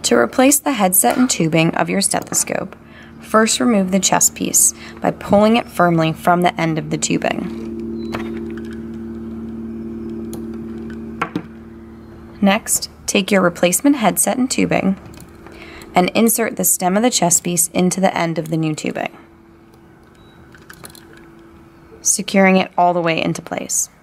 To replace the headset and tubing of your stethoscope, first remove the chest piece by pulling it firmly from the end of the tubing. Next, take your replacement headset and tubing and insert the stem of the chest piece into the end of the new tubing, securing it all the way into place.